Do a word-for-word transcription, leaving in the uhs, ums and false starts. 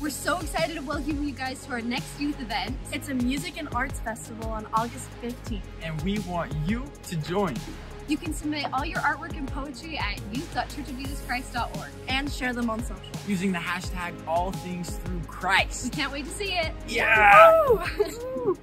We're so excited to welcome you guys to our next youth event. It's a music and arts festival on August fifteenth. And we want you to join. You can submit all your artwork and poetry at youth dot church of jesus christ dot org. And share them on social. Using the hashtag all things through Christ. We can't wait to see it. Yeah!